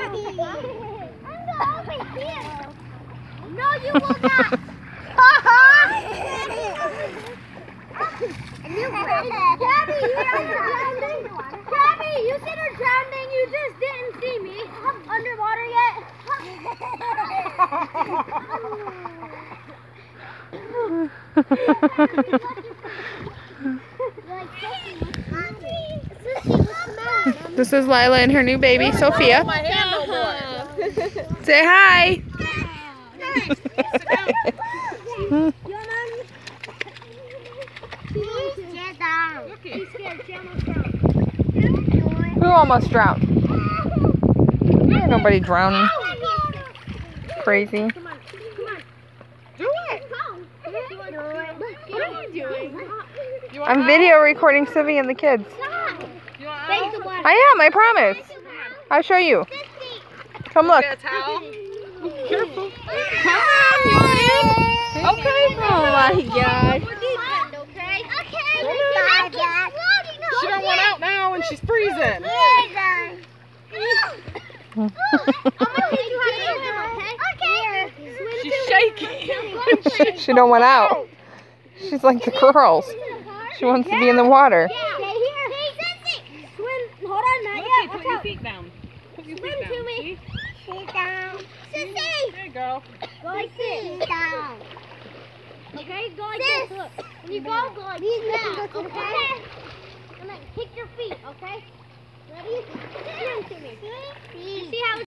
over here. No, you will not. Gabby, you said you're drowning. You just didn't see me underwater yet. This is Lila and her new baby, Sophia. Say hi. Who almost drowned? Ain't nobody drowning. Crazy. Do it. What are you doing? I'm video recording Sylvie and the kids. I am, I promise. I'll show you. Come look. Careful. Okay. Oh my God. She don't want out now and she's freezing. She's shaking. She don't want out. She's like the girls. She wants to be in the water. Hold on, not yet. Put your feet down. Put your feet down. See? Sit down. Sissy! There you go. Go like this. Sit down. Okay, go like this. Look. When you go like that. Okay? And then kick your feet, okay? Ready? Swim to me. You see how